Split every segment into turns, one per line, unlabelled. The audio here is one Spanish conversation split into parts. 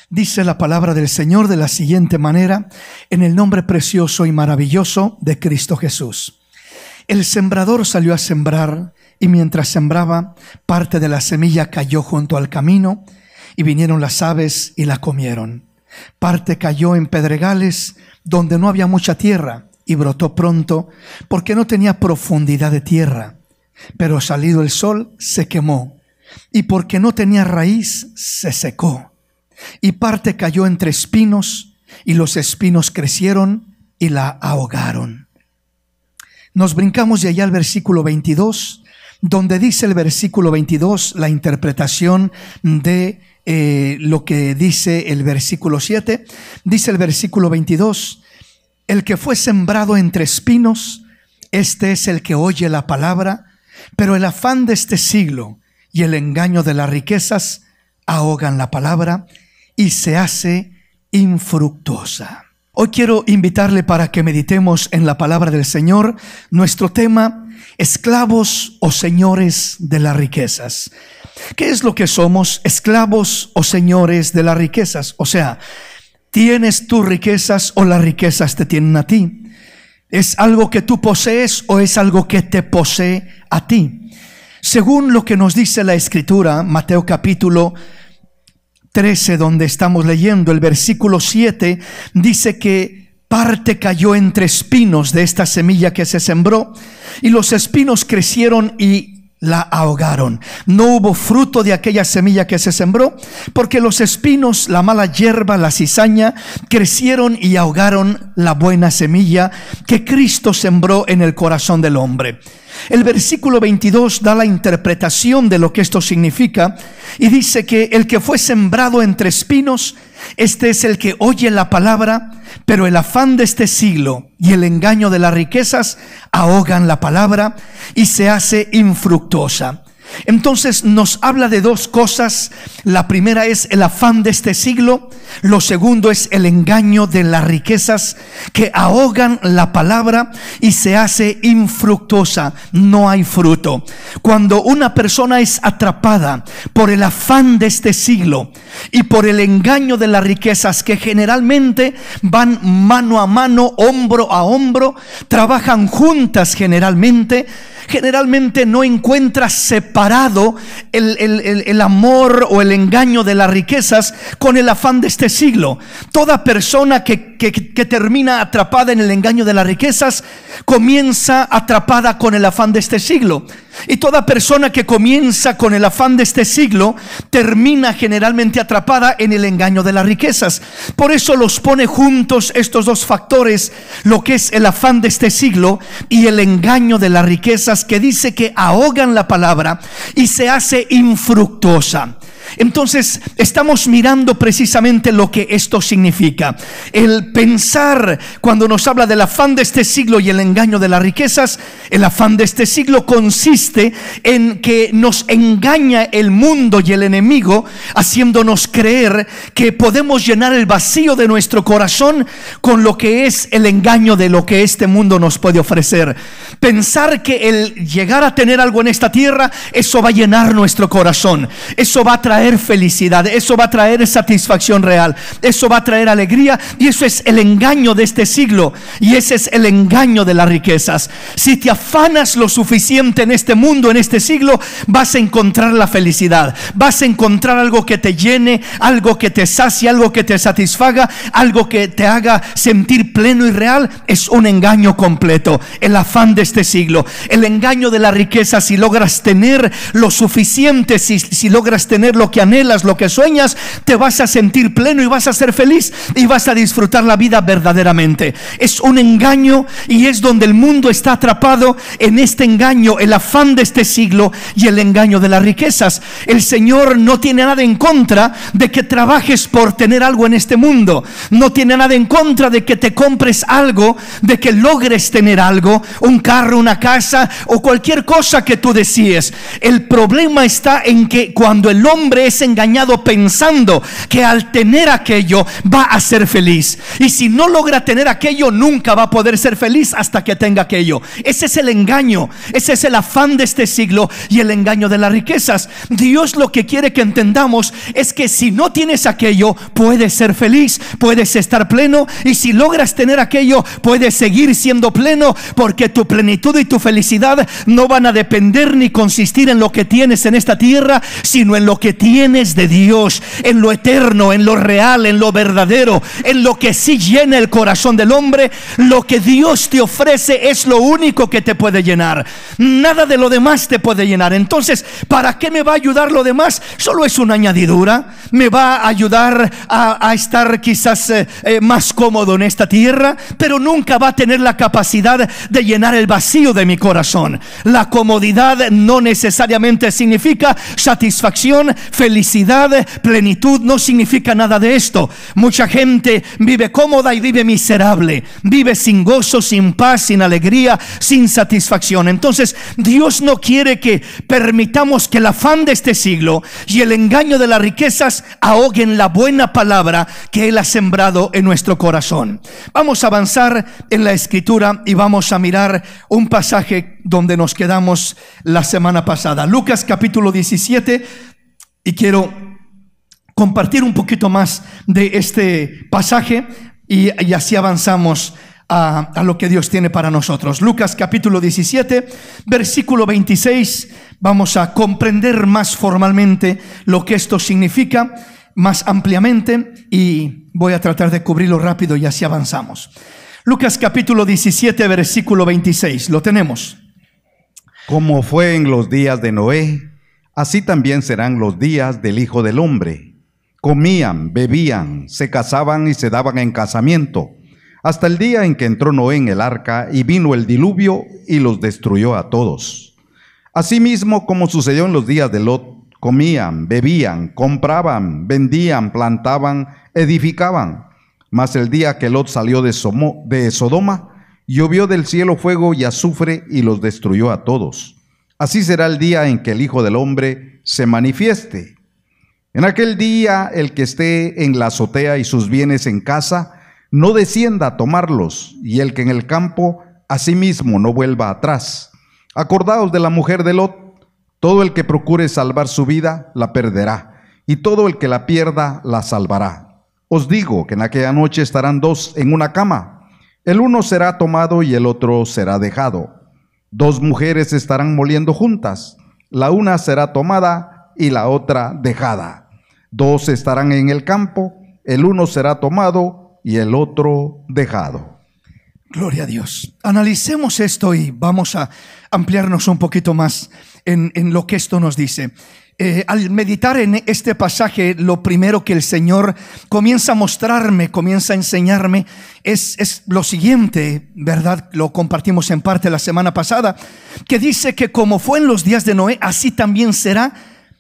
Dice la palabra del Señor de la siguiente manera, en el nombre precioso y maravilloso de Cristo Jesús. El sembrador salió a sembrar, y mientras sembraba, parte de la semilla cayó junto al camino, y vinieron las aves y la comieron. Parte cayó en pedregales, donde no había mucha tierra, y brotó pronto, porque no tenía profundidad de tierra. Pero salido el sol, se quemó, y porque no tenía raíz, se secó. Y parte cayó entre espinos, y los espinos crecieron y la ahogaron. Nos brincamos de allá al versículo 22, donde dice el versículo 22 la interpretación de lo que dice el versículo 7. Dice el versículo 22, el que fue sembrado entre espinos, este es el que oye la palabra, pero el afán de este siglo y el engaño de las riquezas ahogan la palabra y se hace infructuosa. Hoy quiero invitarle para que meditemos en la palabra del Señor. Nuestro tema, esclavos o señores de las riquezas. ¿Qué es lo que somos? Esclavos o señores de las riquezas. O sea, ¿tienes tus riquezas o las riquezas te tienen a ti? ¿Es algo que tú posees o es algo que te posee a ti? Según lo que nos dice la Escritura, Mateo capítulo 13, donde estamos leyendo el versículo 7, dice que parte cayó entre espinos de esta semilla que se sembró, y los espinos crecieron y la ahogaron. No hubo fruto de aquella semilla que se sembró, porque los espinos, la mala hierba, la cizaña, crecieron y ahogaron la buena semilla que Cristo sembró en el corazón del hombre. El versículo 22 da la interpretación de lo que esto significa y dice que el que fue sembrado entre espinos, este es el que oye la palabra, pero el afán de este siglo y el engaño de las riquezas ahogan la palabra y se hace infructuosa. Entonces nos habla de dos cosas. La primera es el afán de este siglo. Lo segundo es el engaño de las riquezas que ahogan la palabra y se hace infructuosa. No hay fruto. Cuando una persona es atrapada por el afán de este siglo y por el engaño de las riquezas, que generalmente van mano a mano, hombro a hombro, trabajan juntas generalmente no encuentra separado el amor o el engaño de las riquezas con el afán de este siglo. Toda persona que termina atrapada en el engaño de las riquezas comienza atrapada con el afán de este siglo. Y toda persona que comienza con el afán de este siglo termina generalmente atrapada en el engaño de las riquezas. Por eso los pone juntos estos dos factores, lo que es el afán de este siglo y el engaño de las riquezas, que dice que ahogan la palabra y se hace infructuosa. Entonces estamos mirando precisamente lo que esto significa. El pensar, cuando nos habla del afán de este siglo y el engaño de las riquezas, el afán de este siglo consiste en que nos engaña el mundo y el enemigo, haciéndonos creer que podemos llenar el vacío de nuestro corazón con lo que es el engaño de lo que este mundo nos puede ofrecer. Pensar que el llegar a tener algo en esta tierra, eso va a llenar nuestro corazón, eso va a traer felicidad, eso va a traer satisfacción real, eso va a traer alegría, y eso es el engaño de este siglo, y ese es el engaño de las riquezas. Si te afanas lo suficiente en este mundo, en este siglo, vas a encontrar la felicidad, vas a encontrar algo que te llene, algo que te sacie, algo que te satisfaga, algo que te haga sentir pleno y real. Es un engaño completo, el afán de este siglo, el engaño de las riquezas. Si logras tener lo suficiente, si logras tener lo que anhelas, lo que sueñas, te vas a sentir pleno y vas a ser feliz y vas a disfrutar la vida verdaderamente. Es un engaño, y es donde el mundo está atrapado en este engaño, el afán de este siglo y el engaño de las riquezas. El Señor no tiene nada en contra de que trabajes por tener algo en este mundo, no tiene nada en contra de que te compres algo, de que logres tener algo, un carro, una casa o cualquier cosa que tú desees. El problema está en que cuando el hombre hombre es engañado pensando que al tener aquello va a ser feliz. Y si no logra tener aquello, nunca va a poder ser feliz hasta que tenga aquello. Ese es el engaño, ese es el afán de este siglo y el engaño de las riquezas. Dios lo que quiere que entendamos es que si no tienes aquello, puedes ser feliz, puedes estar pleno. Y si logras tener aquello, puedes seguir siendo pleno, porque tu plenitud y tu felicidad no van a depender ni consistir en lo que tienes en esta tierra, sino en lo que tienes de Dios, en lo eterno, en lo real, en lo verdadero, en lo que sí llena el corazón del hombre. Lo que Dios te ofrece es lo único que te puede llenar. Nada de lo demás te puede llenar. Entonces, ¿para qué me va a ayudar lo demás? Solo es una añadidura. Me va a ayudar a estar quizás más cómodo en esta tierra, pero nunca va a tener la capacidad de llenar el vacío de mi corazón. La comodidad no necesariamente significa satisfacción, felicidad, plenitud. No significa nada de esto. Mucha gente vive cómoda y vive miserable, vive sin gozo, sin paz, sin alegría, sin satisfacción. Entonces Dios no quiere que permitamos que el afán de este siglo y el engaño de las riquezas ahoguen la buena palabra que Él ha sembrado en nuestro corazón. Vamos a avanzar en la escritura y vamos a mirar un pasaje donde nos quedamos la semana pasada, Lucas capítulo 17, y quiero compartir un poquito más de este pasaje y así avanzamos a lo que Dios tiene para nosotros. Lucas capítulo 17, versículo 26. Vamos a comprender más formalmente lo que esto significa, más ampliamente, y voy a tratar de cubrirlo rápido y así avanzamos. Lucas capítulo 17, versículo 26. Lo tenemos.
Como fue en los días de Noé, así también serán los días del Hijo del Hombre. Comían, bebían, se casaban y se daban en casamiento, hasta el día en que entró Noé en el arca y vino el diluvio y los destruyó a todos. Asimismo, como sucedió en los días de Lot, comían, bebían, compraban, vendían, plantaban, edificaban. Mas el día que Lot salió de Sodoma, llovió del cielo fuego y azufre y los destruyó a todos. Así será el día en que el Hijo del Hombre se manifieste. En aquel día, el que esté en la azotea y sus bienes en casa, no descienda a tomarlos, y el que en el campo, asimismo no vuelva atrás. Acordaos de la mujer de Lot. Todo el que procure salvar su vida, la perderá, y todo el que la pierda, la salvará. Os digo que en aquella noche estarán dos en una cama, el uno será tomado y el otro será dejado. Dos mujeres estarán moliendo juntas, la una será tomada y la otra dejada. Dos estarán en el campo, el uno será tomado y el otro dejado.
Gloria a Dios. Analicemos esto y vamos a ampliarnos un poquito más en lo que esto nos dice. Al meditar en este pasaje, lo primero que el Señor comienza a mostrarme, comienza a enseñarme, es lo siguiente, ¿verdad? Lo compartimos en parte la semana pasada, que dice que como fue en los días de Noé, así también será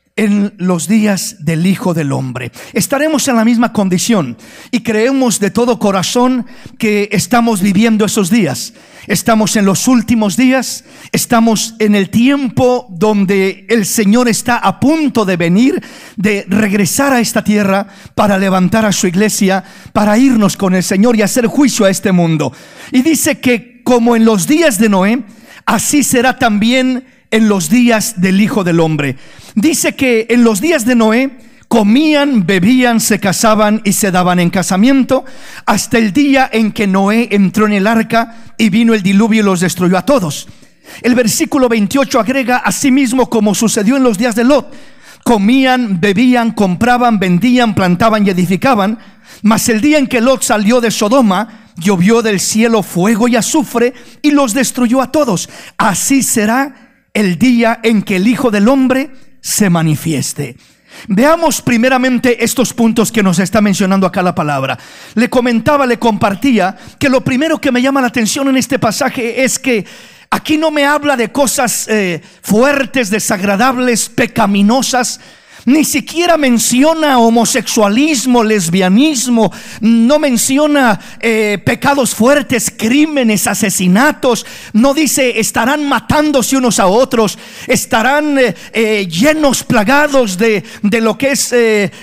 en los días del Hijo del Hombre. Estaremos en la misma condición y creemos de todo corazón que estamos viviendo esos días. Estamos en los últimos días, estamos en el tiempo donde el Señor está a punto de venir, de regresar a esta tierra para levantar a su iglesia, para irnos con el Señor y hacer juicio a este mundo. Y dice que como en los días de Noé, así será también en los días del Hijo del Hombre. Dice que en los días de Noé comían, bebían, se casaban y se daban en casamiento, hasta el día en que Noé entró en el arca y vino el diluvio y los destruyó a todos. El versículo 28 agrega: asimismo como sucedió en los días de Lot, comían, bebían, compraban, vendían, plantaban y edificaban. Mas el día en que Lot salió de Sodoma, llovió del cielo fuego y azufre y los destruyó a todos. Así será el día en que el Hijo del Hombre se manifieste. Veamos primeramente estos puntos que nos está mencionando acá la palabra. Le comentaba, le compartía que lo primero que me llama la atención en este pasaje es que aquí no me habla de cosas fuertes, desagradables, pecaminosas. Ni siquiera menciona homosexualismo, lesbianismo, no menciona pecados fuertes, crímenes, asesinatos. No dice estarán matándose unos a otros, estarán llenos, plagados de lo que es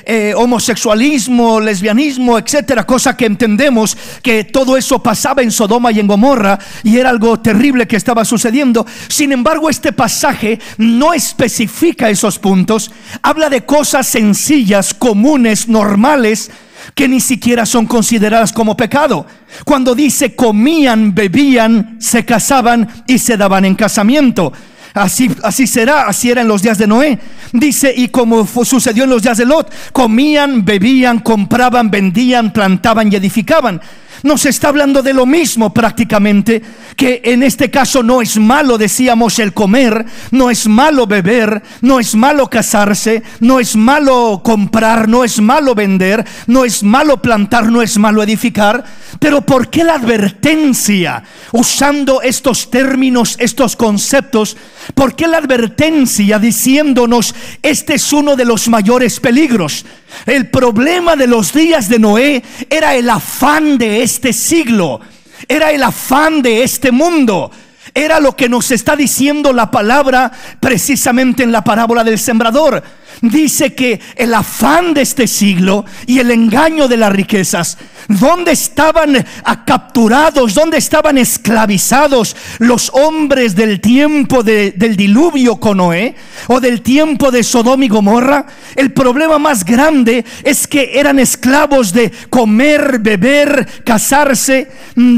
homosexualismo, lesbianismo, etcétera. Cosa que entendemos que todo eso pasaba en Sodoma y en Gomorra y era algo terrible que estaba sucediendo. Sin embargo, este pasaje no especifica esos puntos. Habla de cosas sencillas, comunes, normales, que ni siquiera son consideradas como pecado. Cuando dice comían, bebían, se casaban y se daban en casamiento. Así era en los días de Noé. Dice, y como sucedió en los días de Lot, comían, bebían, compraban, vendían, plantaban y edificaban. Nos está hablando de lo mismo prácticamente, que en este caso no es malo, decíamos, el comer, no es malo beber, no es malo casarse, no es malo comprar, no es malo vender, no es malo plantar, no es malo edificar. Pero ¿por qué la advertencia? Usando estos términos, estos conceptos, ¿por qué la advertencia diciéndonos este es uno de los mayores peligros? El problema de los días de Noé era el afán de este siglo, era el afán de este mundo. Era lo que nos está diciendo la palabra precisamente en la parábola del sembrador. Dice que el afán de este siglo y el engaño de las riquezas, ¿dónde estaban capturados? ¿Dónde estaban esclavizados los hombres del tiempo del diluvio con Noé o del tiempo de Sodoma y Gomorra? El problema más grande es que eran esclavos de comer, beber, casarse,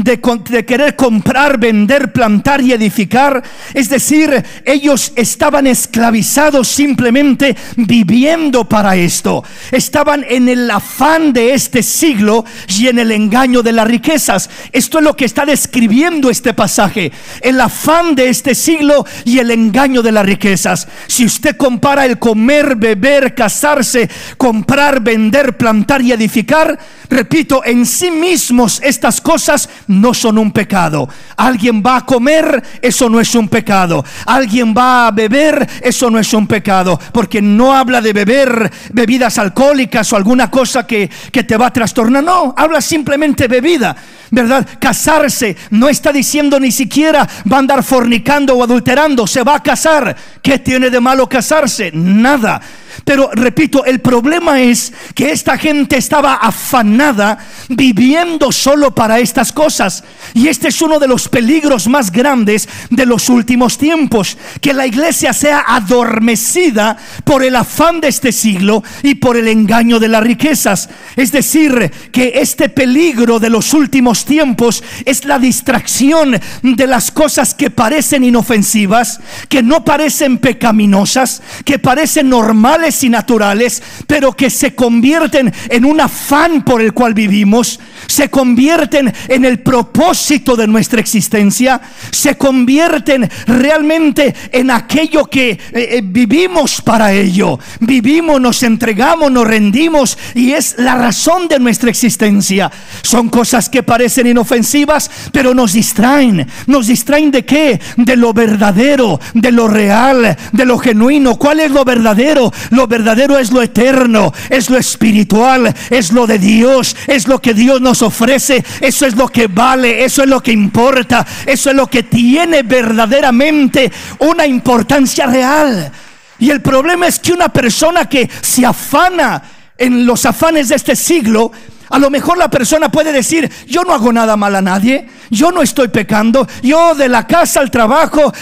de querer comprar, vender, plantar y edificar. Es decir, ellos estaban esclavizados, simplemente viviendo para esto. Estaban en el afán de este siglo y en el engaño de las riquezas. Esto es lo que está describiendo este pasaje: el afán de este siglo y el engaño de las riquezas. Si usted compara el comer, beber, casarse, comprar, vender, plantar y edificar, repito, en sí mismos estas cosas no son un pecado. Alguien va a comer, eso no es un pecado. Alguien va a beber, eso no es un pecado, porque no habla de beber bebidas alcohólicas o alguna cosa que te va a trastornar. No, habla simplemente bebida, ¿verdad? Casarse, no está diciendo ni siquiera va a andar fornicando o adulterando. Se va a casar. ¿Qué tiene de malo casarse? Nada. Pero repito, el problema es que esta gente estaba afanada, viviendo solo para estas cosas. Y este es uno de los peligros más grandes de los últimos tiempos: que la iglesia sea adormecida por el afán de este siglo y por el engaño de las riquezas. Es decir, que este peligro de los últimos tiempos es la distracción de las cosas que parecen inofensivas, que no parecen pecaminosas, que parecen normales y naturales, pero que se convierten en un afán por el cual vivimos, se convierten en el propósito de nuestra existencia, se convierten realmente en aquello que vivimos para ello. Vivimos, nos entregamos, nos rendimos, y es la razón de nuestra existencia. Son cosas que parecen inofensivas, pero nos distraen. ¿Nos distraen de qué? De lo verdadero, de lo real, de lo genuino. ¿Cuál es lo verdadero? Lo verdadero es lo eterno, es lo espiritual, es lo de Dios, es lo que Dios nos ofrece. Eso es lo que vale, eso es lo que importa, eso es lo que tiene verdaderamente una importancia real. Y el problema es que una persona que se afana en los afanes de este siglo, a lo mejor la persona puede decir: yo no hago nada mal a nadie, yo no estoy pecando, yo de la casa al trabajo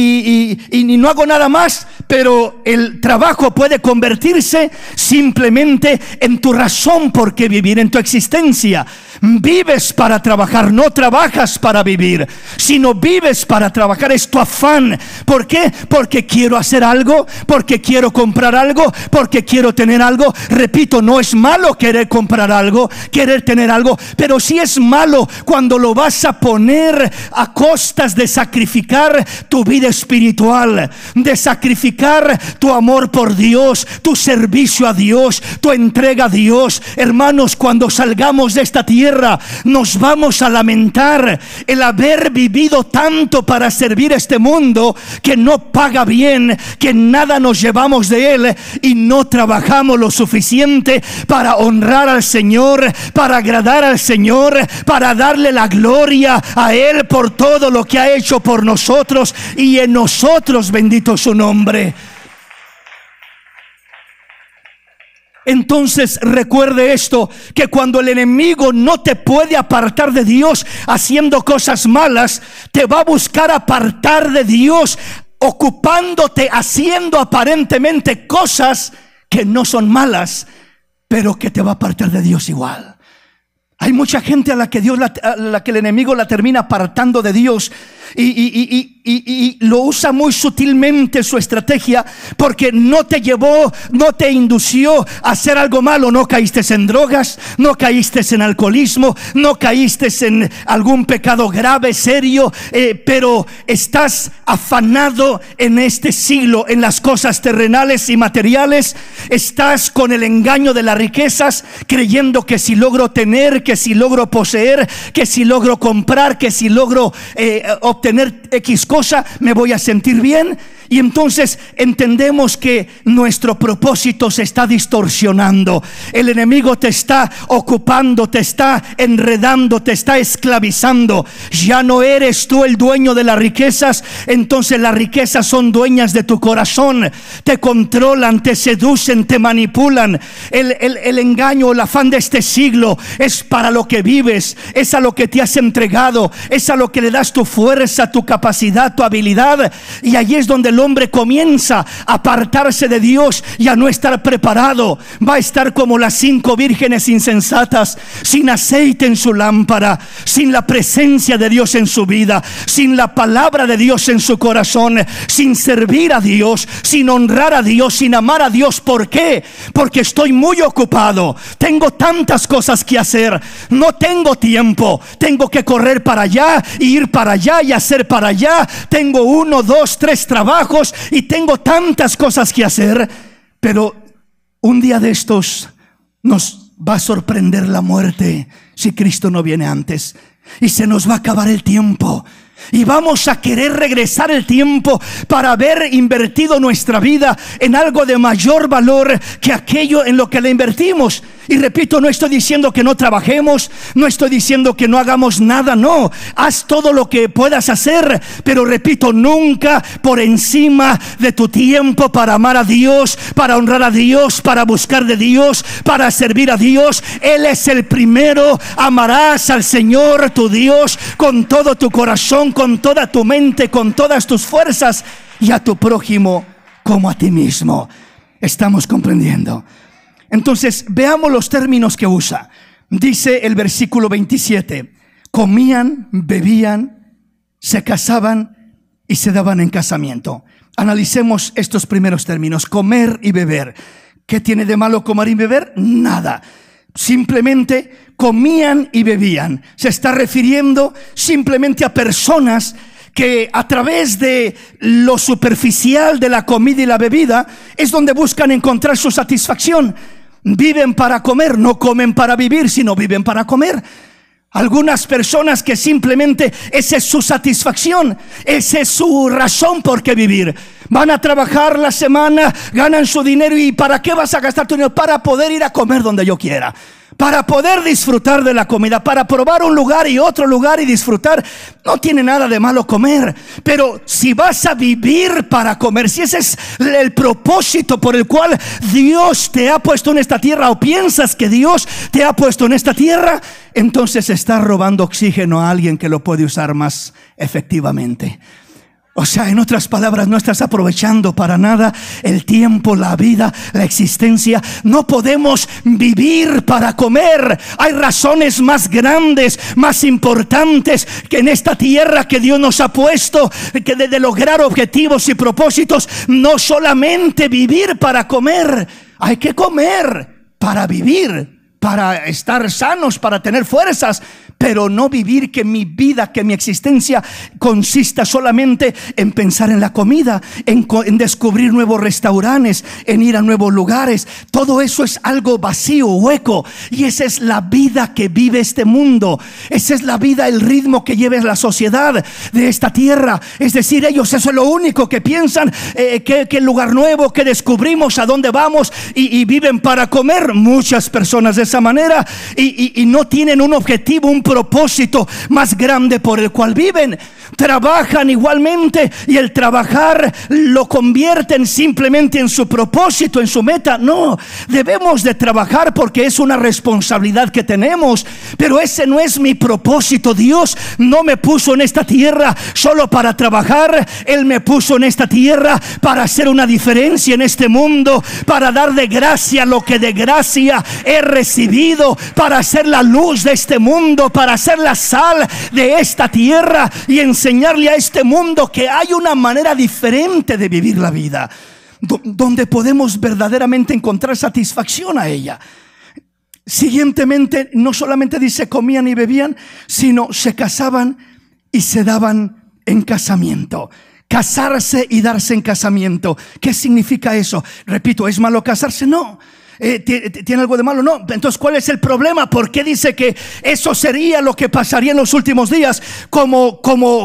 y no hago nada más. Pero el trabajo puede convertirse simplemente en tu razón por qué vivir, en tu existencia. Vives para trabajar, no trabajas para vivir, sino vives para trabajar. Es tu afán. ¿Por qué? Porque quiero hacer algo, porque quiero comprar algo, porque quiero tener algo. Repito, no es malo querer comprar algo, querer tener algo, pero sí es malo cuando lo vas a poner a costas de sacrificar tu vida espiritual, de sacrificar multiplicar tu amor por Dios, tu servicio a Dios, tu entrega a Dios. Hermanos, cuando salgamos de esta tierra, nos vamos a lamentar el haber vivido tanto para servir a este mundo que no paga bien, que nada nos llevamos de él y no trabajamos lo suficiente para honrar al Señor, para agradar al Señor, para darle la gloria a él por todo lo que ha hecho por nosotros y en nosotros, bendito su nombre. Entonces recuerde esto, que cuando el enemigo no te puede apartar de Dios haciendo cosas malas, te va a buscar apartar de Dios ocupándote, haciendo aparentemente cosas que no son malas, pero que te va a apartar de Dios igual. Hay mucha gente a la que el enemigo la termina apartando de Dios y lo usa muy sutilmente su estrategia, porque no te llevó, no te indució a hacer algo malo. No caíste en drogas, no caíste en alcoholismo, no caíste en algún pecado grave, serio, pero estás afanado en este siglo, en las cosas terrenales y materiales. Estás con el engaño de las riquezas, creyendo que si logro tener, que si logro poseer, que si logro comprar, que si logro obtener X cosa, me voy a sentir bien. Y entonces entendemos que nuestro propósito se está distorsionando. El enemigo te está ocupando, te está enredando, te está esclavizando. Ya no eres tú el dueño de las riquezas, entonces las riquezas son dueñas de tu corazón. Te controlan, te seducen, te manipulan. El engaño, el afán de este siglo es para lo que vives, es a lo que te has entregado, es a lo que le das tu fuerza, tu capacidad, tu habilidad. Y allí es donde el hombre comienza a apartarse de Dios y a no estar preparado. Va a estar como las 5 vírgenes insensatas, sin aceite en su lámpara, sin la presencia de Dios en su vida, sin la palabra de Dios en su corazón, sin servir a Dios, sin honrar a Dios, sin amar a Dios. ¿Por qué? Porque estoy muy ocupado, tengo tantas cosas que hacer, no tengo tiempo, tengo que correr para allá y ir para allá y hacer para allá. Tengo 1, 2, 3 trabajos y tengo tantas cosas que hacer. Pero un día de estos nos va a sorprender la muerte, si Cristo no viene antes, y se nos va a acabar el tiempo. Y vamos a querer regresar el tiempo para haber invertido nuestra vida en algo de mayor valor que aquello en lo que le invertimos. Y repito, no estoy diciendo que no trabajemos, no estoy diciendo que no hagamos nada, no. Haz todo lo que puedas hacer, pero repito, nunca por encima de tu tiempo para amar a Dios, para honrar a Dios, para buscar de Dios, para servir a Dios. Él es el primero. Amarás al Señor tu Dios con todo tu corazón, con toda tu mente, con todas tus fuerzas, y a tu prójimo como a ti mismo. ¿Estamos comprendiendo? Entonces veamos los términos que usa. Dice el versículo 27: comían, bebían, se casaban y se daban en casamiento. Analicemos estos primeros términos: comer y beber. ¿Qué tiene de malo comer y beber? Nada. Simplemente comían y bebían. Se está refiriendo simplemente a personas que a través de lo superficial de la comida y la bebida es donde buscan encontrar su satisfacción. Viven para comer, no comen para vivir, sino viven para comer. Algunas personas que simplemente esa es su satisfacción, esa es su razón por qué vivir. Van a trabajar la semana, ganan su dinero. ¿Y para qué vas a gastar tu dinero? Para poder ir a comer donde yo quiera, para poder disfrutar de la comida, para probar un lugar y otro lugar y disfrutar. No tiene nada de malo comer, pero si vas a vivir para comer, si ese es el propósito por el cual Dios te ha puesto en esta tierra, o piensas que Dios te ha puesto en esta tierra, entonces estás robando oxígeno a alguien que lo puede usar más efectivamente. O sea, en otras palabras, no estás aprovechando para nada el tiempo, la vida, la existencia. No podemos vivir para comer. Hay razones más grandes, más importantes que en esta tierra que Dios nos ha puesto, que de lograr objetivos y propósitos. No solamente vivir para comer. Hay que comer para vivir, para estar sanos, para tener fuerzas. pero no vivir que mi vida, que mi existencia consista solamente en pensar en la comida, en descubrir nuevos restaurantes, en ir a nuevos lugares. Todo eso es algo vacío, hueco, y esa es la vida que vive este mundo. Esa es la vida, el ritmo que lleva la sociedad de esta tierra. Es decir, ellos eso es lo único que piensan, que lugar nuevo que descubrimos, a dónde vamos, y viven para comer. Muchas personas de esa manera, y no tienen un objetivo, un propósito más grande por el cual viven. Trabajan igualmente, y el trabajar lo convierten simplemente en su propósito, en su meta. No, debemos de trabajar porque es una responsabilidad que tenemos, pero ese no es mi propósito. Dios no me puso en esta tierra solo para trabajar. Él me puso en esta tierra para hacer una diferencia en este mundo, para dar de gracia lo que de gracia he recibido, para hacer la luz de este mundo, para hacer la sal de esta tierra y enseñarle a este mundo que hay una manera diferente de vivir la vida, donde podemos verdaderamente encontrar satisfacción a ella. Siguientemente, no solamente dice comían y bebían, sino se casaban y se daban en casamiento. Casarse y darse en casamiento. ¿Qué significa eso? Repito, ¿es malo casarse? No. ¿Tiene algo de malo? No. Entonces, ¿cuál es el problema? ¿Por qué dice que eso sería lo que pasaría en los últimos días como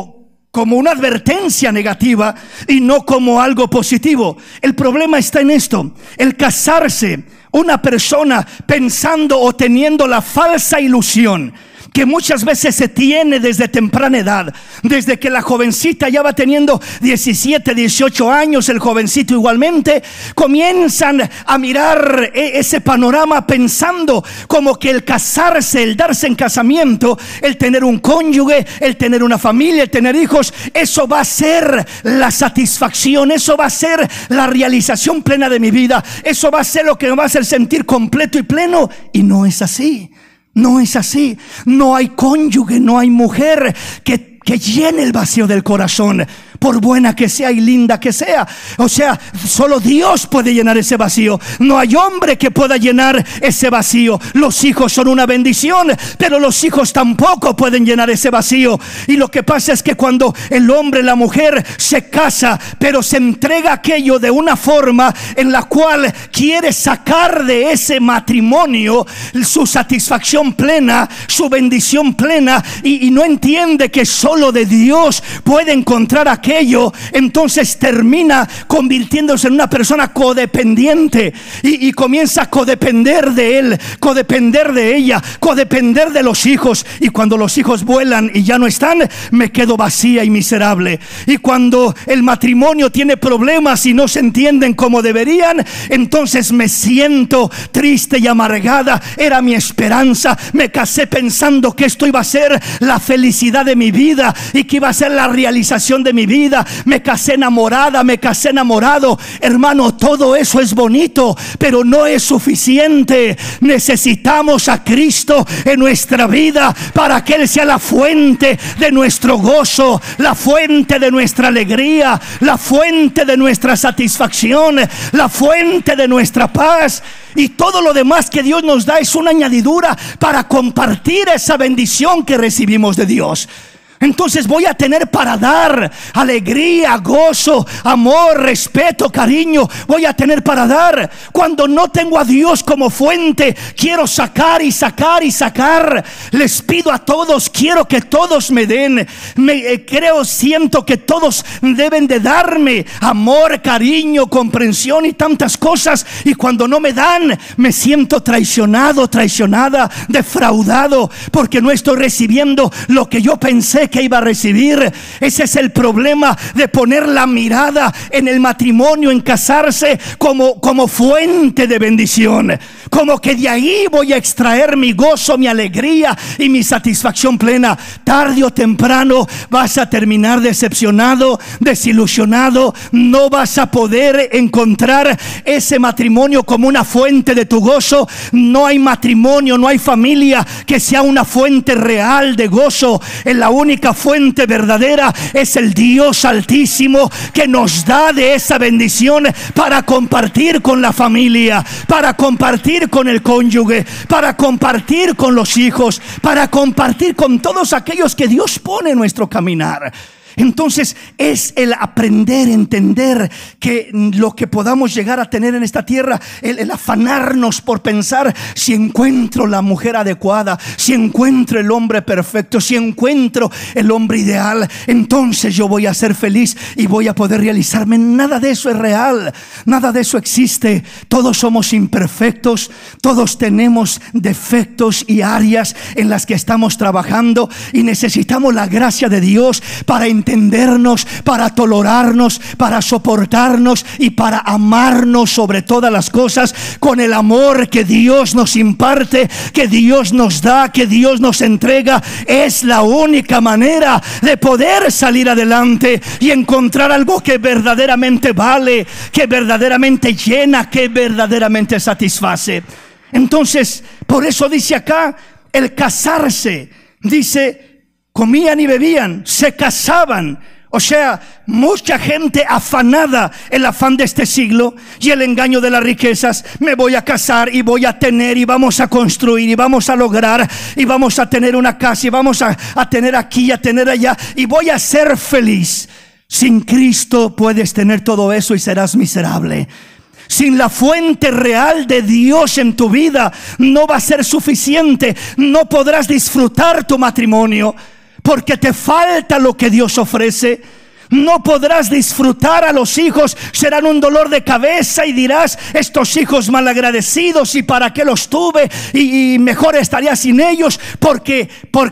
una advertencia negativa y no como algo positivo? El problema está en esto: el casarse, una persona pensando o teniendo la falsa ilusión que muchas veces se tiene desde temprana edad, desde que la jovencita ya va teniendo 17, 18 años, el jovencito igualmente, comienzan a mirar ese panorama pensando como que el casarse, el darse en casamiento, el tener un cónyuge, el tener una familia, el tener hijos, eso va a ser la satisfacción, eso va a ser la realización plena de mi vida, eso va a ser lo que me va a hacer sentir completo y pleno. Y no es así. No es así. No hay cónyuge, no hay mujer que llene el vacío del corazón, por buena que sea y linda que sea. O sea, solo Dios puede llenar ese vacío. No hay hombre que pueda llenar ese vacío. Los hijos son una bendición, pero los hijos tampoco pueden llenar ese vacío. Y lo que pasa es que cuando el hombre, la mujer se casa, pero se entrega aquello de una forma en la cual quiere sacar de ese matrimonio su satisfacción plena, su bendición plena, y no entiende que solo de Dios puede encontrar aquello, entonces termina convirtiéndose en una persona codependiente y comienza a codepender de él, codepender de ella, codepender de los hijos. Y cuando los hijos vuelan y ya no están, me quedo vacía y miserable. Y cuando el matrimonio tiene problemas y no se entienden como deberían, entonces me siento triste y amargada. Era mi esperanza, me casé pensando que esto iba a ser la felicidad de mi vida y que iba a ser la realización de mi vida. Me casé enamorada, me casé enamorado. Hermano, todo eso es bonito, pero no es suficiente. Necesitamos a Cristo en nuestra vida para que Él sea la fuente de nuestro gozo, la fuente de nuestra alegría, la fuente de nuestra satisfacción, la fuente de nuestra paz. Y todo lo demás que Dios nos da es una añadidura para compartir esa bendición que recibimos de Dios. Entonces voy a tener para dar alegría, gozo, amor, respeto, cariño. Voy a tener para dar. Cuando no tengo a Dios como fuente, quiero sacar y sacar y sacar. Les pido a todos, quiero que todos me den. Siento que todos deben de darme amor, cariño, comprensión y tantas cosas. Y cuando no me dan, me siento traicionado, traicionada, defraudado, porque no estoy recibiendo lo que yo pensé que iba a recibir. Ese es el problema de poner la mirada en el matrimonio, en casarse como fuente de bendición, como que de ahí voy a extraer mi gozo, mi alegría y mi satisfacción plena. Tarde o temprano vas a terminar decepcionado, desilusionado. No vas a poder encontrar ese matrimonio como una fuente de tu gozo. No hay matrimonio, no hay familia que sea una fuente real de gozo. En la única única fuente verdadera es el Dios Altísimo, que nos da de esa bendición para compartir con la familia, para compartir con el cónyuge, para compartir con los hijos, para compartir con todos aquellos que Dios pone en nuestro caminar. Entonces es el aprender, entender que lo que podamos llegar a tener en esta tierra, el afanarnos por pensar: si encuentro la mujer adecuada, si encuentro el hombre perfecto, si encuentro el hombre ideal, entonces yo voy a ser feliz y voy a poder realizarme. Nada de eso es real, nada de eso existe. Todos somos imperfectos, todos tenemos defectos y áreas en las que estamos trabajando, y necesitamos la gracia de Dios para entendernos, para tolerarnos, para soportarnos y para amarnos sobre todas las cosas, con el amor que Dios nos imparte, que Dios nos da, que Dios nos entrega. Es la única manera de poder salir adelante y encontrar algo que verdaderamente vale, que verdaderamente llena, que verdaderamente satisface. Entonces, por eso dice acá, el casarse, dice: comían y bebían, se casaban. O sea, mucha gente afanada, el afán de este siglo y el engaño de las riquezas. Me voy a casar y voy a tener, y vamos a construir, y vamos a lograr, y vamos a tener una casa, y vamos a tener aquí y a tener allá, y voy a ser feliz. Sin Cristo puedes tener todo eso y serás miserable. Sin la fuente real de Dios en tu vida no va a ser suficiente. No podrás disfrutar tu matrimonio porque te falta lo que Dios ofrece. No podrás disfrutar a los hijos, serán un dolor de cabeza y dirás: estos hijos malagradecidos, ¿y para qué los tuve? Y mejor estaría sin ellos, porque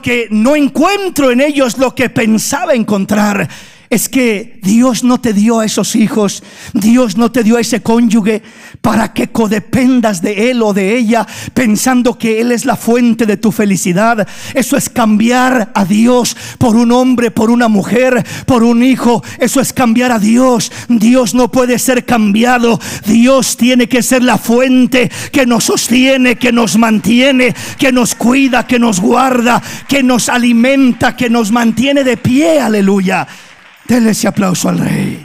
no encuentro en ellos lo que pensaba encontrar. Es que Dios no te dio a esos hijos, Dios no te dio a ese cónyuge para que codependas de él o de ella, pensando que él es la fuente de tu felicidad. Eso es cambiar a Dios por un hombre, por una mujer, por un hijo. Eso es cambiar a Dios. Dios no puede ser cambiado. Dios tiene que ser la fuente que nos sostiene, que nos mantiene, que nos cuida, que nos guarda, que nos alimenta, que nos mantiene de pie. Aleluya. Denle ese aplauso al Rey.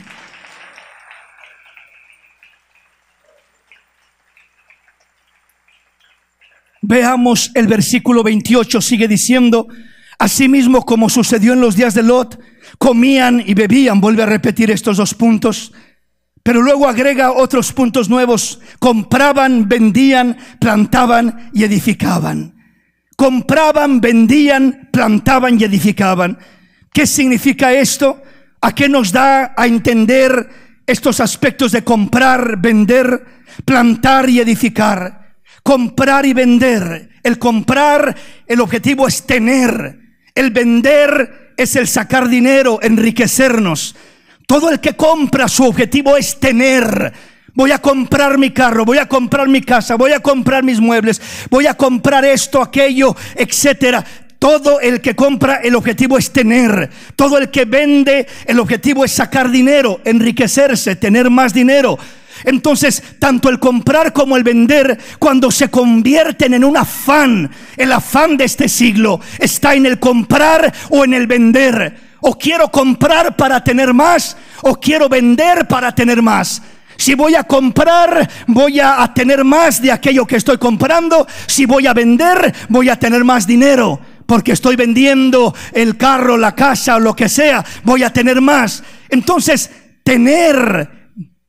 Veamos el versículo 28, sigue diciendo: asimismo, como sucedió en los días de Lot, comían y bebían. Vuelve a repetir estos dos puntos, pero luego agrega otros puntos nuevos: compraban, vendían, plantaban y edificaban. Compraban, vendían, plantaban y edificaban. ¿Qué significa esto? ¿A qué nos da a entender estos aspectos de comprar, vender, plantar y edificar? Comprar y vender. El comprar, el objetivo es tener. El vender es el sacar dinero, enriquecernos. Todo el que compra, su objetivo es tener. Voy a comprar mi carro, voy a comprar mi casa, voy a comprar mis muebles, voy a comprar esto, aquello, etcétera. Todo el que compra, el objetivo es tener. Todo el que vende, el objetivo es sacar dinero, enriquecerse, tener más dinero. Entonces, tanto el comprar como el vender, cuando se convierten en un afán, el afán de este siglo está en el comprar o en el vender. O quiero comprar para tener más, o quiero vender para tener más. Si voy a comprar, voy a tener más de aquello que estoy comprando. Si voy a vender, voy a tener más dinero, porque estoy vendiendo el carro, la casa o lo que sea. Voy a tener más. Entonces, tener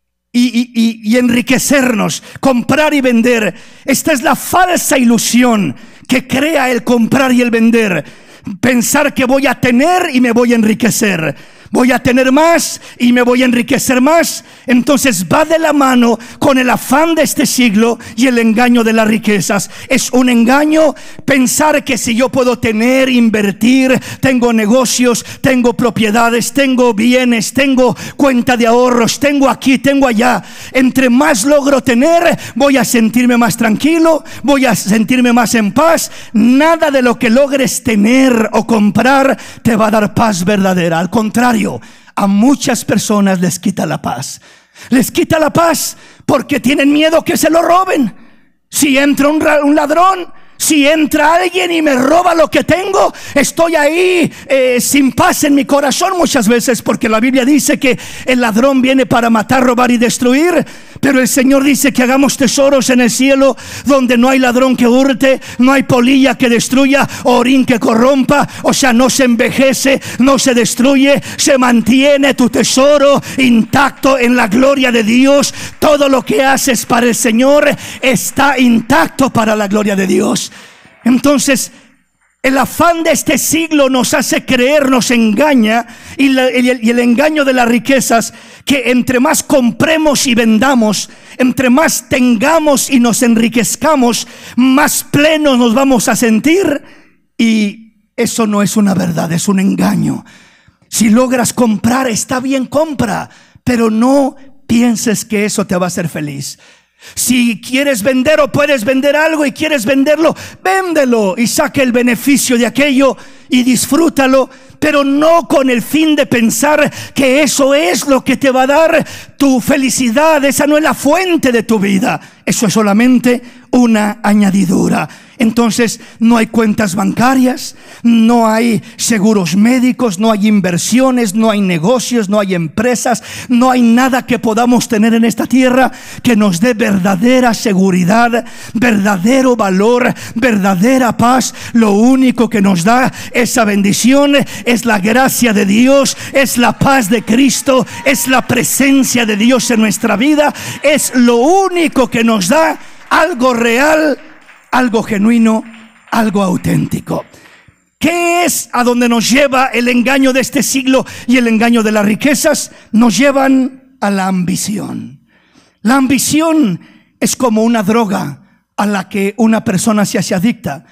y enriquecernos, comprar y vender, esta es la falsa ilusión que crea el comprar y el vender. Pensar que voy a tener y me voy a enriquecer. Voy a tener más y me voy a enriquecer más. Entonces va de la mano con el afán de este siglo y el engaño de las riquezas. Es un engaño pensar que si yo puedo tener, invertir, tengo negocios, tengo propiedades, tengo bienes, tengo cuenta de ahorros, tengo aquí, tengo allá. Entre más logro tener, voy a sentirme más tranquilo, voy a sentirme más en paz. Nada de lo que logres tener o comprar te va a dar paz verdadera. Al contrario, a muchas personas les quita la paz. Les quita la paz porque tienen miedo que se lo roben. Si entra un ladrón, Si entra alguien y me roba lo que tengo, estoy ahí sin paz en mi corazón muchas veces, porque la Biblia dice que el ladrón viene para matar, robar y destruir. Pero el Señor dice que hagamos tesoros en el cielo, donde no hay ladrón que hurte, no hay polilla que destruya, orín que corrompa. O sea, no se envejece, no se destruye, se mantiene tu tesoro intacto en la gloria de Dios. Todo lo que haces para el Señor está intacto para la gloria de Dios. Entonces, el afán de este siglo nos hace creer, nos engaña, y el engaño de las riquezas, que entre más compremos y vendamos, entre más tengamos y nos enriquezcamos, más plenos nos vamos a sentir. Y eso no es una verdad, es un engaño. Si logras comprar, está bien, compra, pero no pienses que eso te va a hacer feliz. Si quieres vender o puedes vender algo y quieres venderlo, véndelo y saca el beneficio de aquello y disfrútalo, pero no con el fin de pensar que eso es lo que te va a dar tu felicidad. Esa no es la fuente de tu vida, eso es solamente una añadidura. Entonces no hay cuentas bancarias, no hay seguros médicos, no hay inversiones, no hay negocios, no hay empresas, no hay nada que podamos tener en esta tierra que nos dé verdadera seguridad, verdadero valor, verdadera paz. Lo único que nos da esa bendición es la gracia de Dios, es la paz de Cristo, es la presencia de Dios en nuestra vida. Es lo único que nos da algo real, algo genuino, algo auténtico. ¿Qué es a donde nos lleva el engaño de este siglo y el engaño de las riquezas? Nos llevan a la ambición. La ambición es como una droga a la que una persona se hace adicta.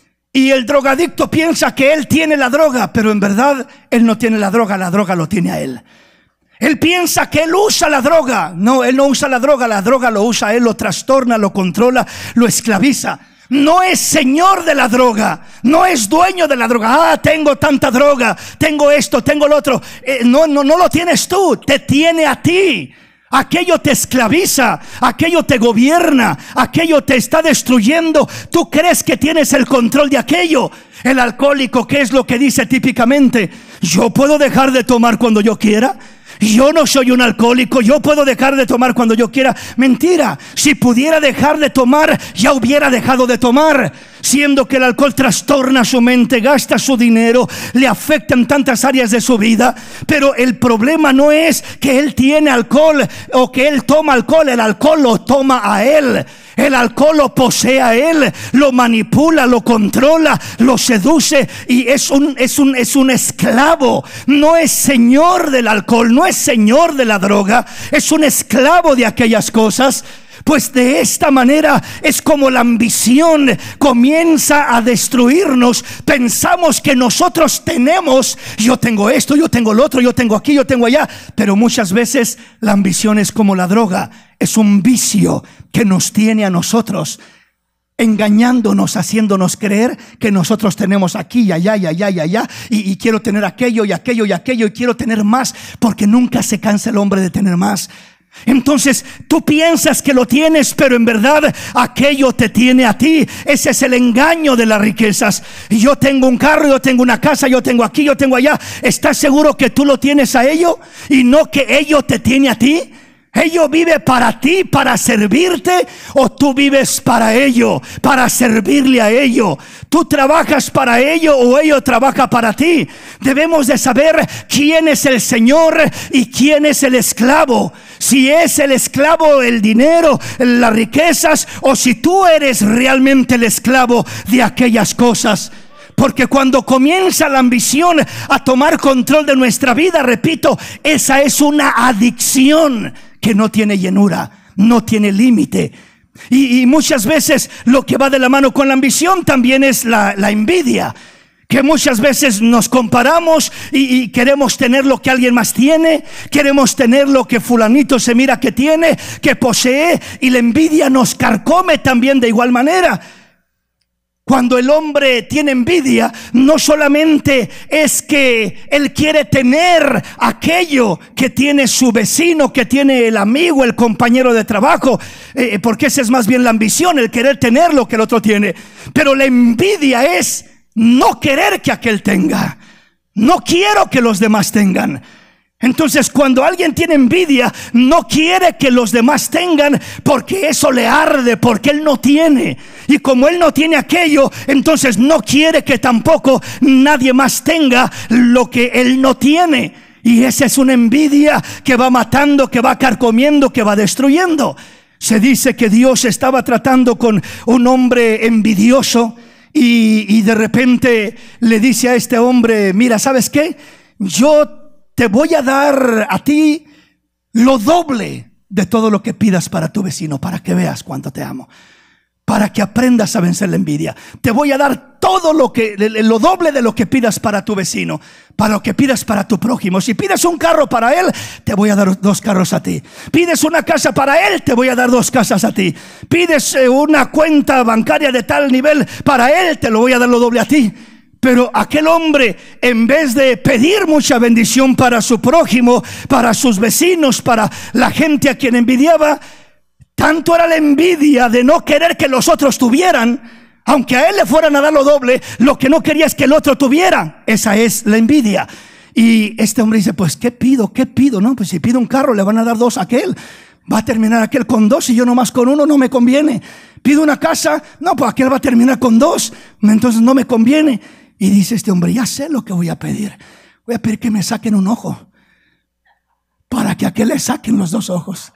Y el drogadicto piensa que él tiene la droga, pero en verdad él no tiene la droga lo tiene a él. Él piensa que él usa la droga. No, él no usa la droga lo usa a él, lo trastorna, lo controla, lo esclaviza. No es señor de la droga, no es dueño de la droga. Ah, tengo tanta droga, tengo esto, tengo lo otro. No lo tienes tú, te tiene a ti. Aquello te esclaviza, aquello te gobierna, aquello te está destruyendo. Tú crees que tienes el control de aquello. El alcohólico, ¿qué es lo que dice típicamente? Yo puedo dejar de tomar cuando yo quiera. Yo no soy un alcohólico, yo puedo dejar de tomar cuando yo quiera. Mentira, si pudiera dejar de tomar, ya hubiera dejado de tomar. Siendo que el alcohol trastorna su mente, gasta su dinero, le afecta en tantas áreas de su vida. Pero el problema no es que él tiene alcohol o que él toma alcohol, el alcohol lo toma a él. El alcohol lo posee a él, lo manipula, lo controla, lo seduce y es un esclavo. No es señor del alcohol, no es señor de la droga, es un esclavo de aquellas cosas. Pues de esta manera es como la ambición comienza a destruirnos. Pensamos que nosotros tenemos, yo tengo esto, yo tengo lo otro, yo tengo aquí, yo tengo allá. Pero muchas veces la ambición es como la droga, es un vicio que nos tiene a nosotros engañándonos, haciéndonos creer que nosotros tenemos aquí y allá y allá y allá, y quiero tener aquello y aquello y aquello, y quiero tener más, porque nunca se cansa el hombre de tener más. Entonces tú piensas que lo tienes, pero en verdad aquello te tiene a ti. Ese es el engaño de las riquezas. Yo tengo un carro, yo tengo una casa, yo tengo aquí, yo tengo allá. ¿Estás seguro que tú lo tienes a ello y no que ello te tiene a ti? ¿Ello vive para ti, para servirte, o tú vives para ello, para servirle a ello? ¿Tú trabajas para ello o ello trabaja para ti? Debemos de saber quién es el Señor y quién es el esclavo. Si es el esclavo el dinero, las riquezas, o si tú eres realmente el esclavo de aquellas cosas. Porque cuando comienza la ambición a tomar control de nuestra vida, repito, esa es una adicción que no tiene llenura, no tiene límite. Y muchas veces lo que va de la mano con la ambición también es la envidia. Que muchas veces nos comparamos y queremos tener lo que alguien más tiene, queremos tener lo que fulanito se mira que tiene, que posee, y la envidia nos carcome también de igual manera. Cuando el hombre tiene envidia, no solamente es que él quiere tener aquello que tiene su vecino, que tiene el amigo, el compañero de trabajo, porque esa es más bien la ambición, el querer tener lo que el otro tiene. Pero la envidia es no querer que aquel tenga. No quiero que los demás tengan. Entonces, cuando alguien tiene envidia, no quiere que los demás tengan, porque eso le arde, porque él no tiene. Y como él no tiene aquello, entonces no quiere que tampoco nadie más tenga lo que él no tiene. Y esa es una envidia que va matando, que va carcomiendo, que va destruyendo. Se dice que Dios estaba tratando con un hombre envidioso y de repente le dice a este hombre: mira, ¿sabes qué? Yo te voy a dar a ti lo doble de todo lo que pidas para tu vecino, para que veas cuánto te amo, para que aprendas a vencer la envidia. Te voy a dar todo lo doble de lo que pidas para tu vecino, para lo que pidas para tu prójimo. Si pides un carro para él, te voy a dar 2 carros a ti. Pides una casa para él, te voy a dar 2 casas a ti. Pides una cuenta bancaria de tal nivel para él, te lo voy a dar lo doble a ti. Pero aquel hombre, en vez de pedir mucha bendición para su prójimo, para sus vecinos, para la gente a quien envidiaba, tanto era la envidia de no querer que los otros tuvieran, aunque a él le fueran a dar lo doble, lo que no quería es que el otro tuviera. Esa es la envidia. Y este hombre dice: pues ¿qué pido? ¿Qué pido? No, pues si pido un carro, le van a dar 2 a aquel. Va a terminar aquel con 2 y yo nomás con 1, no me conviene. Pido una casa, no, pues aquel va a terminar con 2, entonces no me conviene. Y dice este hombre: ya sé lo que voy a pedir. Voy a pedir que me saquen un ojo, para que a aquel le saquen los 2 ojos.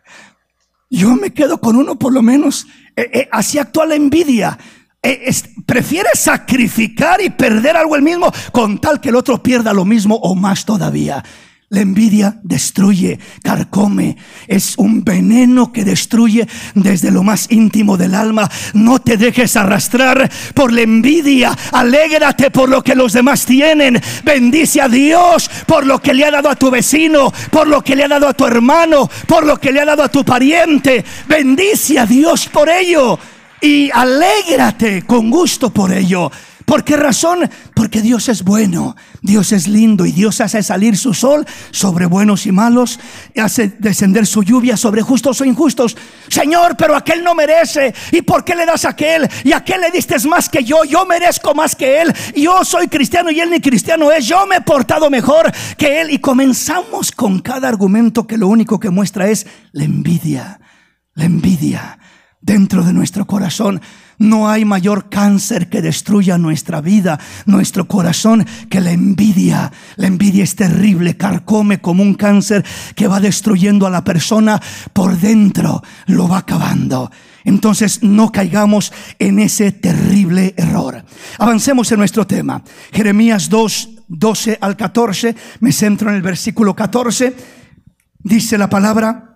Yo me quedo con 1 por lo menos. Así actúa la envidia. Prefiere sacrificar y perder algo él mismo, con tal que el otro pierda lo mismo o más todavía. La envidia destruye, carcome, es un veneno que destruye desde lo más íntimo del alma. No te dejes arrastrar por la envidia. Alégrate por lo que los demás tienen. Bendice a Dios por lo que le ha dado a tu vecino, por lo que le ha dado a tu hermano, por lo que le ha dado a tu pariente. Bendice a Dios por ello y alégrate con gusto por ello. ¿Por qué razón? Porque Dios es bueno, Dios es lindo, y Dios hace salir su sol sobre buenos y malos, y hace descender su lluvia sobre justos o injustos. Señor, pero aquel no merece. ¿Y por qué le das a aquel? ¿Y a aquel le diste más que yo? Yo merezco más que él. Yo soy cristiano y él ni cristiano es. Yo me he portado mejor que él. Y comenzamos con cada argumento que lo único que muestra es la envidia. La envidia dentro de nuestro corazón. No hay mayor cáncer que destruya nuestra vida, nuestro corazón, que la envidia. La envidia es terrible, carcome como un cáncer que va destruyendo a la persona por dentro, lo va acabando. Entonces no caigamos en ese terrible error. Avancemos en nuestro tema. Jeremías 2, 12 al 14. Me centro en el versículo 14. Dice la palabra: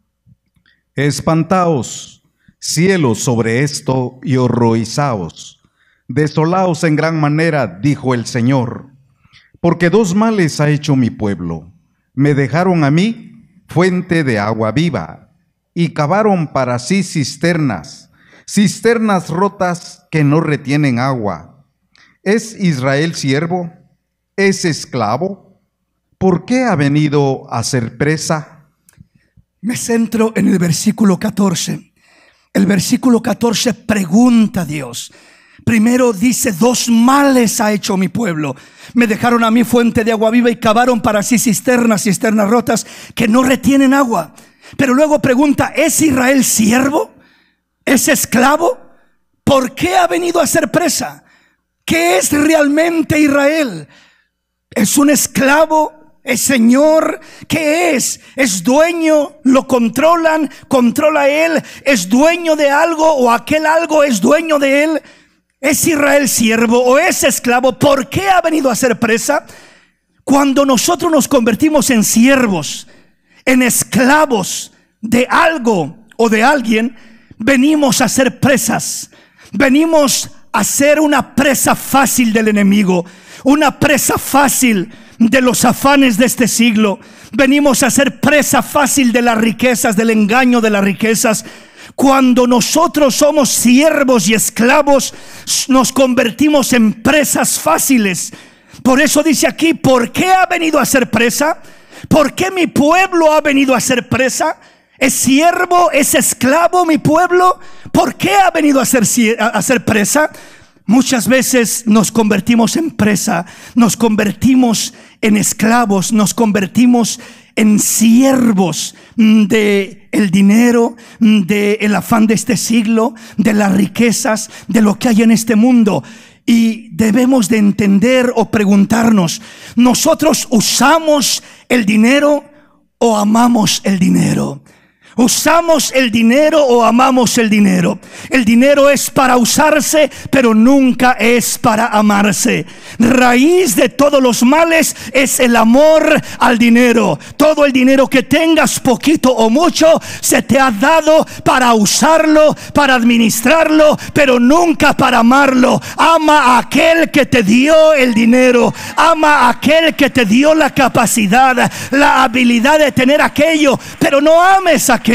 espantaos, cielos, sobre esto, y horrorizaos, desolaos en gran manera, dijo el Señor, porque 2 males ha hecho mi pueblo. Me dejaron a mí fuente de agua viva, y cavaron para sí cisternas, cisternas rotas que no retienen agua. ¿Es Israel siervo? ¿Es esclavo? ¿Por qué ha venido a ser presa?
Me centro en el versículo 14. El versículo 14 pregunta a Dios. Primero dice: 2 males ha hecho mi pueblo. Me dejaron a mí fuente de agua viva y cavaron para sí cisternas rotas que no retienen agua. Pero luego pregunta: ¿es Israel siervo? ¿Es esclavo? ¿Por qué ha venido a ser presa? ¿Qué es realmente Israel? ¿Es un esclavo? ¿Es señor? ¿Qué es? ¿Es dueño? ¿Lo controlan? ¿Controla él? ¿Es dueño de algo o aquel algo es dueño de él? ¿Es Israel siervo o es esclavo? ¿Por qué ha venido a ser presa? Cuando nosotros nos convertimos en siervos, en esclavos de algo o de alguien, venimos a ser presas. Venimos a ser una presa fácil del enemigo, una presa fácil de los afanes de este siglo. Venimos a ser presa fácil de las riquezas, del engaño de las riquezas. Cuando nosotros somos siervos y esclavos, nos convertimos en presas fáciles. Por eso dice aquí, ¿por qué ha venido a ser presa? ¿Por qué mi pueblo ha venido a ser presa? ¿Es siervo, es esclavo mi pueblo? ¿Por qué ha venido a ser presa? Muchas veces nos convertimos en presa, nos convertimos en esclavos, nos convertimos en siervos de el dinero, de el afán de este siglo, de las riquezas, de lo que hay en este mundo. Y debemos de entender o preguntarnos, ¿nosotros usamos el dinero o amamos el dinero? ¿Usamos el dinero o amamos el dinero? El dinero es para usarse, pero nunca es para amarse. Raíz de todos los males es el amor al dinero. Todo el dinero que tengas, poquito o mucho, se te ha dado para usarlo, para administrarlo, pero nunca para amarlo. Ama a aquel que te dio el dinero. Ama a aquel que te dio la capacidad, la habilidad de tener aquello, pero no ames aquello.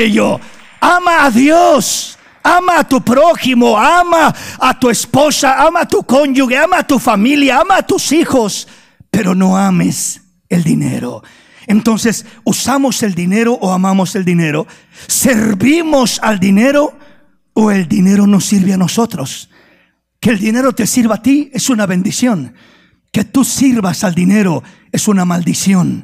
Ama a Dios, ama a tu prójimo, ama a tu esposa, ama a tu cónyuge, ama a tu familia, ama a tus hijos, pero no ames el dinero. Entonces, ¿usamos el dinero o amamos el dinero? ¿Servimos al dinero o el dinero nos sirve a nosotros? Que el dinero te sirva a ti es una bendición. Que tú sirvas al dinero es una maldición.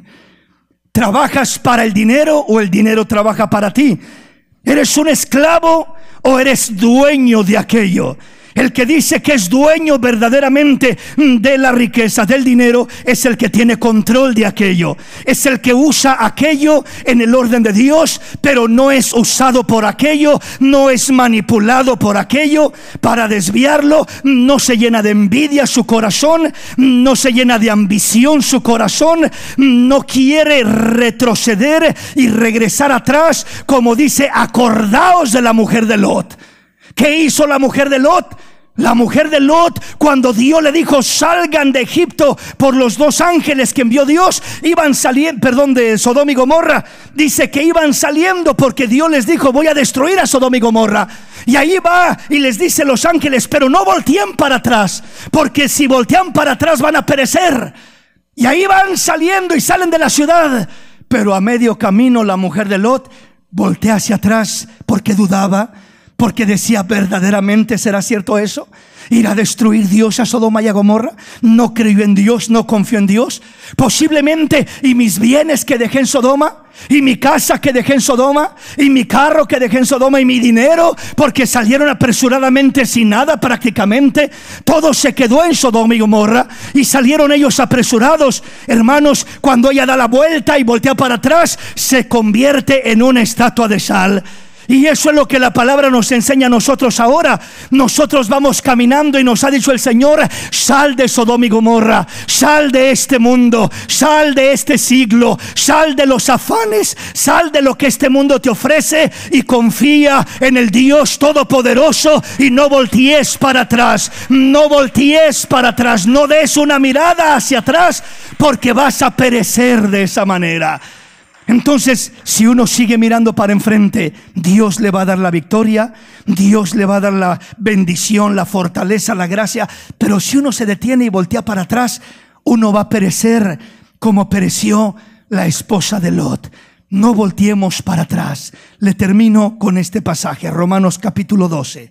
¿Trabajas para el dinero o el dinero trabaja para ti? ¿Eres un esclavo o eres dueño de aquello? El que dice que es dueño verdaderamente de la riqueza, del dinero, es el que tiene control de aquello. Es el que usa aquello en el orden de Dios, pero no es usado por aquello, no es manipulado por aquello para desviarlo. No se llena de envidia su corazón, no se llena de ambición su corazón, no quiere retroceder y regresar atrás, como dice, acordaos de la mujer de Lot. ¿Qué hizo la mujer de Lot? La mujer de Lot, cuando Dios le dijo salgan de Egipto por los 2 ángeles que envió Dios, iban saliendo, de Sodoma y Gomorra. Dice que iban saliendo porque Dios les dijo voy a destruir a Sodoma y Gomorra. Y ahí va y les dice los ángeles, pero no volteen para atrás, porque si voltean para atrás van a perecer. Y ahí van saliendo y salen de la ciudad. Pero a medio camino la mujer de Lot voltea hacia atrás porque dudaba. Porque decía, ¿verdaderamente será cierto eso? ¿Irá a destruir Dios a Sodoma y a Gomorra? ¿No creyó en Dios? ¿No confió en Dios? Posiblemente, ¿y mis bienes que dejé en Sodoma? ¿Y mi casa que dejé en Sodoma? ¿Y mi carro que dejé en Sodoma? ¿Y mi dinero? Porque salieron apresuradamente sin nada prácticamente. Todo se quedó en Sodoma y Gomorra. Y salieron ellos apresurados. Hermanos, cuando ella da la vuelta y voltea para atrás, se convierte en una estatua de sal. Y eso es lo que la palabra nos enseña a nosotros ahora. Nosotros vamos caminando y nos ha dicho el Señor, sal de Sodoma y Gomorra, sal de este mundo, sal de este siglo, sal de los afanes, sal de lo que este mundo te ofrece y confía en el Dios Todopoderoso y no voltees para atrás, no voltees para atrás, no des una mirada hacia atrás porque vas a perecer de esa manera. Entonces, si uno sigue mirando para enfrente, Dios le va a dar la victoria, Dios le va a dar la bendición, la fortaleza, la gracia. Pero si uno se detiene y voltea para atrás, uno va a perecer como pereció la esposa de Lot. No volteemos para atrás. Le termino con este pasaje, Romanos capítulo 12.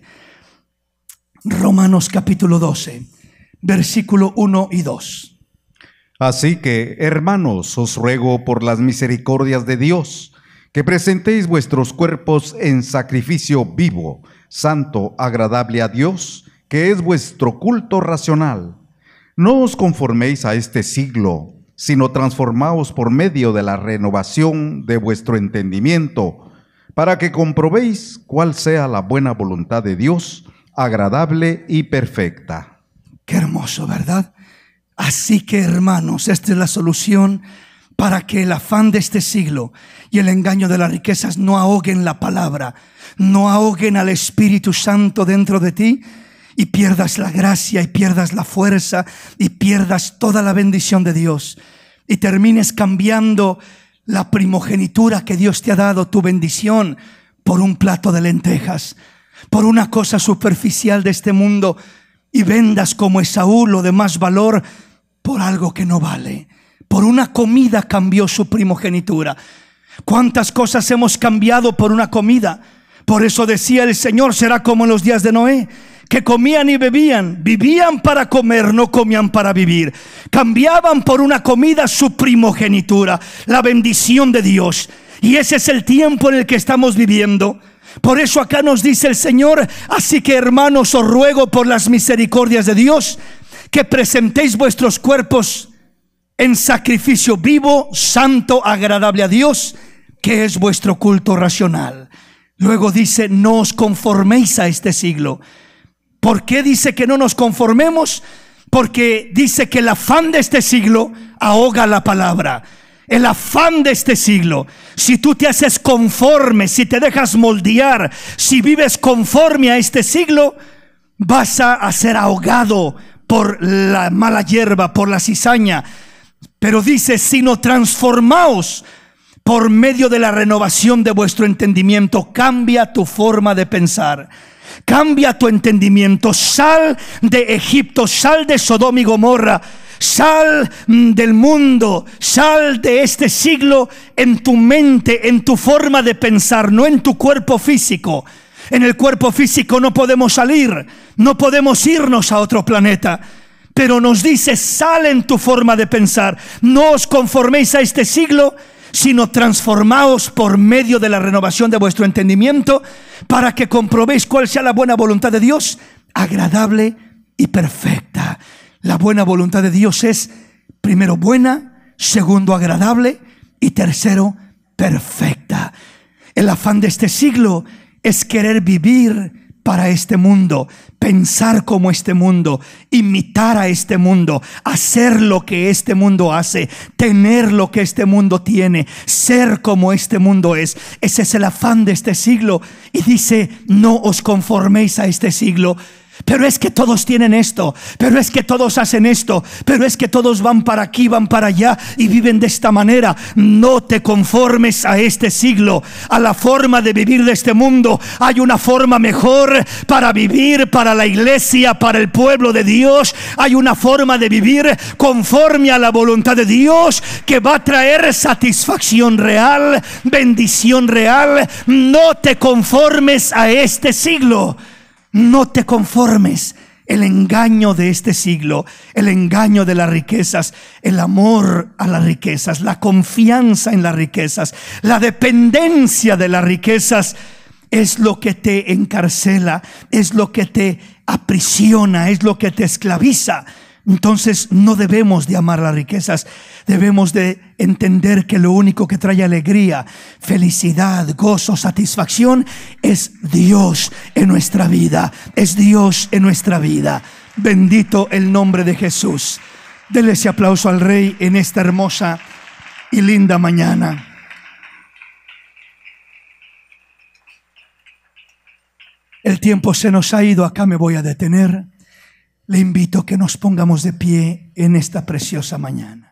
Romanos capítulo 12, versículo 1 y 2.
Así que, hermanos, os ruego por las misericordias de Dios, que presentéis vuestros cuerpos en sacrificio vivo, santo, agradable a Dios, que es vuestro culto racional. No os conforméis a este siglo, sino transformaos por medio de la renovación de vuestro entendimiento, para que comprobéis cuál sea la buena voluntad de Dios, agradable y perfecta.
Qué hermoso, ¿verdad? Así que, hermanos, esta es la solución para que el afán de este siglo y el engaño de las riquezas no ahoguen la palabra, no ahoguen al Espíritu Santo dentro de ti y pierdas la gracia y pierdas la fuerza y pierdas toda la bendición de Dios y termines cambiando la primogenitura que Dios te ha dado, tu bendición, por un plato de lentejas, por una cosa superficial de este mundo, y vendas como Esaú lo de más valor por algo que no vale. Por una comida cambió su primogenitura. ¿Cuántas cosas hemos cambiado por una comida? Por eso decía el Señor: será como en los días de Noé, que comían y bebían, vivían para comer, no comían para vivir. Cambiaban por una comida su primogenitura, la bendición de Dios. Y ese es el tiempo en el que estamos viviendo. Por eso acá nos dice el Señor: así que, hermanos, os ruego por las misericordias de Dios, que presentéis vuestros cuerpos en sacrificio vivo, santo, agradable a Dios, que es vuestro culto racional. Luego dice: no os conforméis a este siglo. ¿Por qué dice que no nos conformemos? Porque dice que el afán de este siglo ahoga la palabra. El afán de este siglo, si tú te haces conforme, si te dejas moldear, si vives conforme a este siglo, vas a ser ahogado por la mala hierba, por la cizaña. Pero dice: sino transformaos por medio de la renovación de vuestro entendimiento. Cambia tu forma de pensar, cambia tu entendimiento. Sal de Egipto, sal de Sodoma y Gomorra, sal del mundo, sal de este siglo en tu mente, en tu forma de pensar, no en tu cuerpo físico. En el cuerpo físico no podemos salir, no podemos irnos a otro planeta. Pero nos dice: sal en tu forma de pensar. No os conforméis a este siglo, sino transformaos por medio de la renovación de vuestro entendimiento, para que comprobéis cuál sea la buena voluntad de Dios, agradable y perfecta. La buena voluntad de Dios es, primero, buena; segundo, agradable; y tercero, perfecta. El afán de este siglo es querer vivir para este mundo, pensar como este mundo, imitar a este mundo, hacer lo que este mundo hace, tener lo que este mundo tiene, ser como este mundo es. Ese es el afán de este siglo. Y dice: no os conforméis a este siglo. Pero es que todos tienen esto, pero es que todos hacen esto, pero es que todos van para aquí, van para allá y viven de esta manera. No te conformes a este siglo, a la forma de vivir de este mundo. Hay una forma mejor para vivir, para la iglesia, para el pueblo de Dios. Hay una forma de vivir conforme a la voluntad de Dios, que va a traer satisfacción real, bendición real. No te conformes a este siglo. No te conformes. El engaño de este siglo, el engaño de las riquezas, el amor a las riquezas, la confianza en las riquezas, la dependencia de las riquezas, es lo que te encarcela, es lo que te aprisiona, es lo que te esclaviza. Entonces no debemos de amar las riquezas. Debemos de entender que lo único que trae alegría, felicidad, gozo, satisfacción es Dios en nuestra vida. Es Dios en nuestra vida. Bendito el nombre de Jesús. Dele ese aplauso al Rey en esta hermosa y linda mañana. El tiempo se nos ha ido. Acá me voy a detener. Le invito a que nos pongamos de pie en esta preciosa mañana.